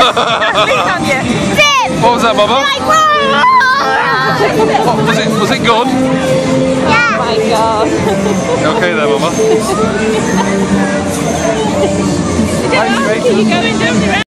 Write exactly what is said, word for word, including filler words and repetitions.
on you. Dip! What was that, Mama? Like, whoa! What, was it? Was it good? Yeah. Oh my god. Okay then, Mama. Are you going down the